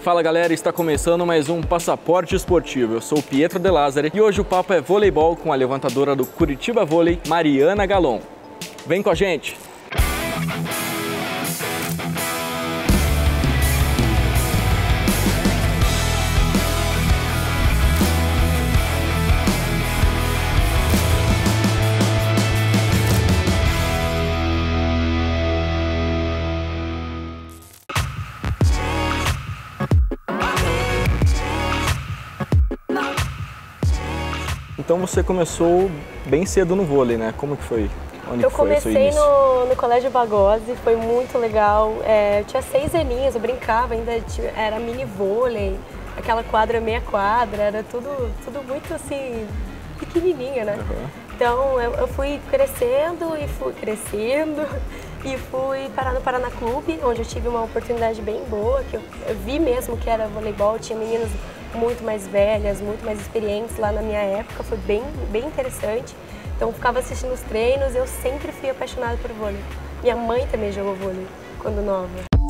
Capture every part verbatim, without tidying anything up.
Fala galera, está começando mais um Passaporte Esportivo. Eu sou o Pietro De Lázari e hoje o papo é voleibol com a levantadora do Curitiba Vôlei, Mariana Galon. Vem com a gente! Então você começou bem cedo no vôlei, né? Como que foi? Onde eu que foi comecei no, no Colégio Bagose, foi muito legal. É, eu tinha seis aninhos, eu brincava, ainda tinha, era mini vôlei, aquela quadra meia quadra, era tudo, tudo muito assim, pequenininha, né? Uhum. Então eu, eu fui crescendo e fui crescendo e fui parar no Paraná Clube, onde eu tive uma oportunidade bem boa, que eu, eu vi mesmo que era voleibol, tinha meninas muito mais velhas, muito mais experientes lá na minha época, foi bem, bem interessante. Então eu ficava assistindo os treinos, eu sempre fui apaixonada por vôlei. Minha mãe também jogou vôlei quando nova.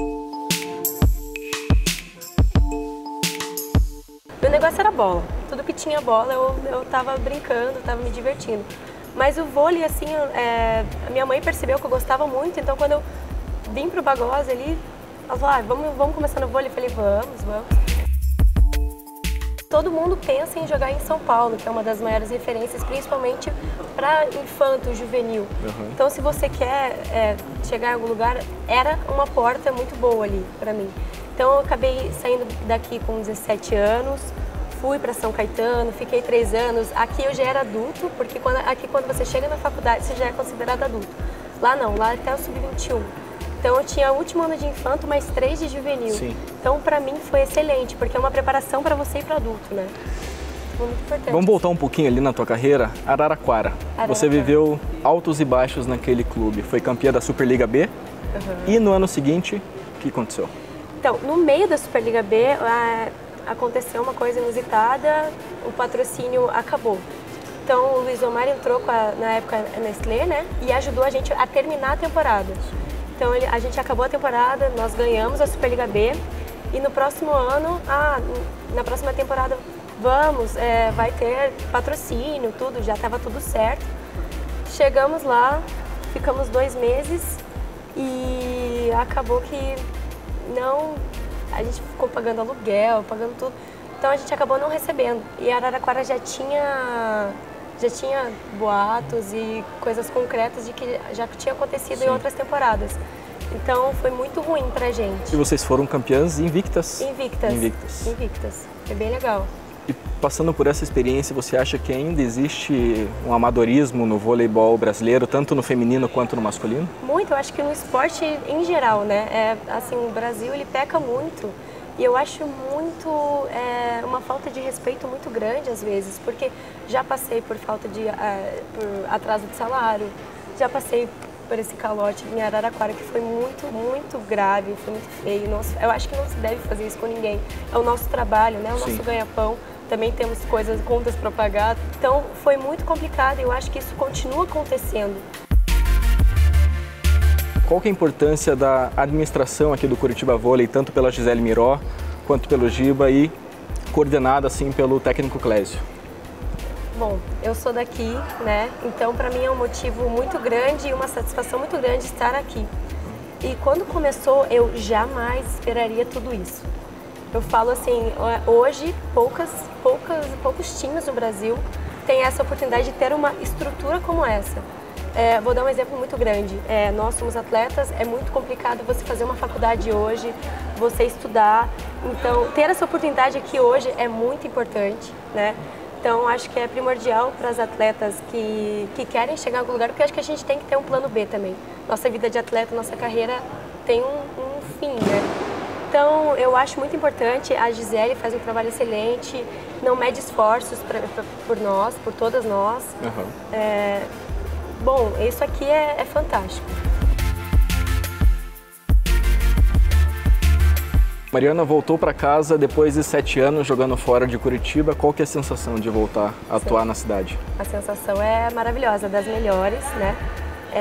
Meu negócio era bola, tudo que tinha bola eu, eu tava brincando, tava me divertindo. Mas o vôlei, assim, é, a minha mãe percebeu que eu gostava muito, então quando eu vim pro Bagose ali, ela falou, ah, vamos, vamos começar no vôlei? Eu falei, vamos, vamos. Todo mundo pensa em jogar em São Paulo, que é uma das maiores referências, principalmente para infanto, juvenil. Uhum. Então, se você quer é, chegar em algum lugar, era uma porta muito boa ali para mim. Então, eu acabei saindo daqui com dezessete anos, fui para São Caetano, fiquei três anos. Aqui eu já era adulto, porque quando, aqui quando você chega na faculdade, você já é considerado adulto. Lá não, lá até o sub vinte e um. Então eu tinha o último ano de infanto, mais três de juvenil. Sim. Então para mim foi excelente, porque é uma preparação para você ir para adulto, né? Foi muito importante. Vamos voltar um pouquinho ali na tua carreira, Araraquara. Araraquara. Você viveu altos e baixos naquele clube. Foi campeã da Superliga B. Uhum. E no ano seguinte, o que aconteceu? Então, no meio da Superliga B, a, aconteceu uma coisa inusitada, o patrocínio acabou. Então o Luiz Omar entrou com a, na época a Nestlé, né? E ajudou a gente a terminar a temporada. Então ele, a gente acabou a temporada, nós ganhamos a Superliga B e no próximo ano, ah, na próxima temporada, vamos, é, vai ter patrocínio, tudo, já estava tudo certo. Chegamos lá, ficamos dois meses e acabou que não, a gente ficou pagando aluguel, pagando tudo, então a gente acabou não recebendo. E Araraquara já tinha... já tinha boatos e coisas concretas de que já tinha acontecido Sim. em outras temporadas. Então foi muito ruim pra gente. E vocês foram campeãs invictas? Invictas. Invictas. Invictas. Foi bem legal. E passando por essa experiência, você acha que ainda existe um amadorismo no voleibol brasileiro, tanto no feminino quanto no masculino? Muito, eu acho que no esporte em geral, né? É, assim, o Brasil ele peca muito. E eu acho muito, é, uma falta de respeito muito grande às vezes, porque já passei por falta de, é, por atraso de salário, já passei por esse calote em Araraquara que foi muito, muito grave, foi muito feio. Nossa, eu acho que não se deve fazer isso com ninguém. É o nosso trabalho, né? O nosso ganha-pão, também temos coisas, contas para pagar. Então foi muito complicado e eu acho que isso continua acontecendo. Qual que é a importância da administração aqui do Curitiba Vôlei, tanto pela Gisele Miró, quanto pelo Giba e coordenada assim pelo técnico Clésio? Bom, eu sou daqui, né? Então para mim é um motivo muito grande e uma satisfação muito grande estar aqui. E quando começou, eu jamais esperaria tudo isso. Eu falo assim, hoje poucas, poucas, poucos times no Brasil têm essa oportunidade de ter uma estrutura como essa. É, vou dar um exemplo muito grande. É, nós somos atletas, é muito complicado você fazer uma faculdade hoje, você estudar. Então, ter essa oportunidade aqui hoje é muito importante, né? Então, acho que é primordial para as atletas que, que querem chegar em algum lugar, porque acho que a gente tem que ter um plano B também. Nossa vida de atleta, nossa carreira tem um, um fim, né? Então, eu acho muito importante, a Gisele faz um trabalho excelente, não mede esforços pra, pra, por nós, por todas nós. Uhum. É, Bom, isso aqui é, é fantástico. Mariana voltou para casa depois de sete anos jogando fora de Curitiba. Qual que é a sensação de voltar a atuar Sim. na cidade? A sensação é maravilhosa, das melhores, né?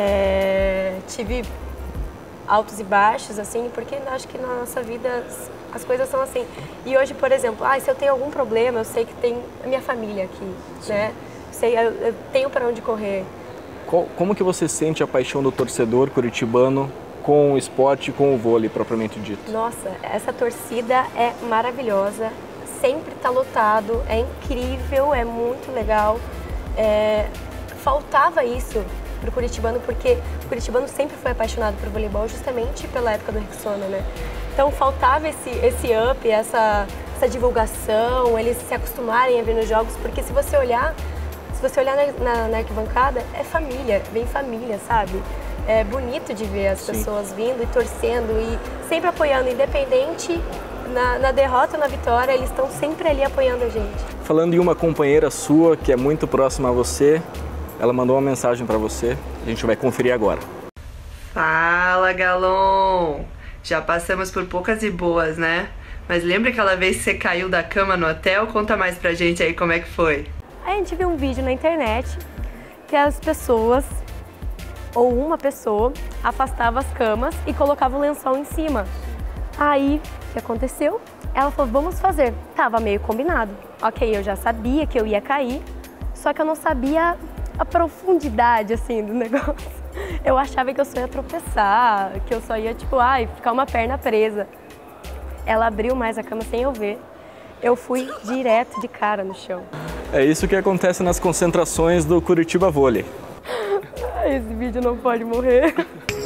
É, tive altos e baixos, assim, porque acho que na nossa vida As coisas são assim. E hoje, por exemplo, ah, se eu tenho algum problema, eu sei que tem a minha família aqui, Sim. né? Sei, eu, eu tenho para onde correr. Qual, como que você sente a paixão do torcedor curitibano com o esporte, com o vôlei propriamente dito? Nossa, essa torcida é maravilhosa, sempre está lotado, é incrível, é muito legal. É, faltava isso para o curitibano, porque o curitibano sempre foi apaixonado por voleibol justamente pela época do Rexona, né? Então faltava esse, esse up, essa, essa divulgação, eles se acostumarem a ver nos jogos, porque se você olhar, se você olhar na, na, na arquibancada, é família, vem família, sabe? É bonito de ver as Sim. pessoas vindo e torcendo e sempre apoiando, independente na, na derrota ou na vitória, eles estão sempre ali apoiando a gente. Falando em uma companheira sua que é muito próxima a você, ela mandou uma mensagem para você, a gente vai conferir agora. Fala, Galon! Já passamos por poucas e boas, né? Mas lembra aquela vez que você caiu da cama no hotel? Conta mais pra gente aí como é que foi. A gente viu um vídeo na internet que as pessoas, ou uma pessoa, afastava as camas e colocava o lençol em cima. Aí, o que aconteceu? Ela falou, vamos fazer. Tava meio combinado. Ok, eu já sabia que eu ia cair, só que eu não sabia a profundidade, assim, do negócio. Eu achava que eu só ia tropeçar, que eu só ia, tipo, ai, ficar uma perna presa. Ela abriu mais a cama sem eu ver. Eu fui direto de cara no chão. É isso que acontece nas concentrações do Curitiba Vôlei. Esse vídeo não pode morrer.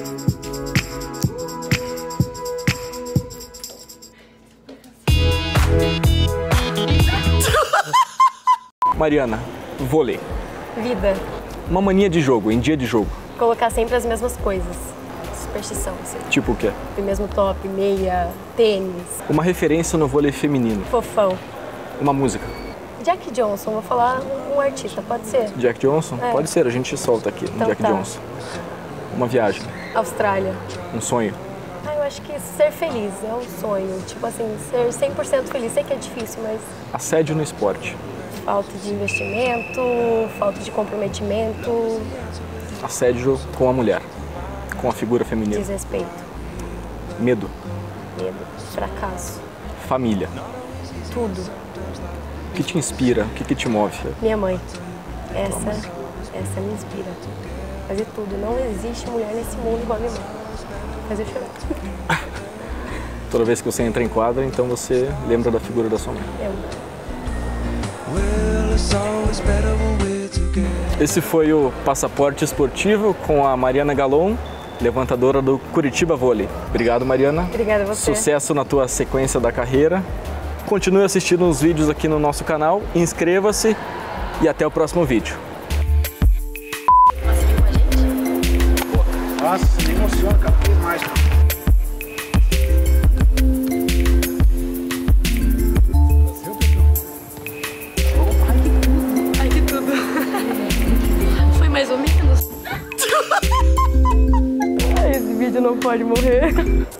Mariana, vôlei. Vida. Uma mania de jogo, em dia de jogo. Colocar sempre as mesmas coisas. Superstição, assim. Tipo o quê? O mesmo top, meia, tênis. Uma referência no vôlei feminino. Fofão. Uma música. Jack Johnson, vou falar um artista, pode ser? Jack Johnson? É. Pode ser, a gente solta aqui, Então Jack tá. Johnson. Uma viagem. Austrália. Um sonho. Ah, eu acho que ser feliz é um sonho. Tipo assim, ser cem por cento feliz. Sei que é difícil, mas... Assédio no esporte. Falta de investimento, falta de comprometimento. Assédio com a mulher, com a figura feminina. Desrespeito. Medo. Medo. Fracasso. Família. Tudo. O que te inspira? O que, que te move? Minha mãe. Essa, essa me inspira. Fazer tudo. Não existe mulher nesse mundo igual a minha mãe. Fazer chorar. Toda vez que você entra em quadra, então você lembra da figura da sua mãe. Eu. Esse foi o Passaporte Esportivo com a Mariana Galon, levantadora do Curitiba Vôlei. Obrigado, Mariana. Obrigada a você. Sucesso na tua sequência da carreira. Continue assistindo os vídeos aqui no nosso canal, inscreva-se e até o próximo vídeo. Nossa, me emociona, cara, demais. Ai, que tudo. Foi mais ou menos. Esse vídeo não pode morrer.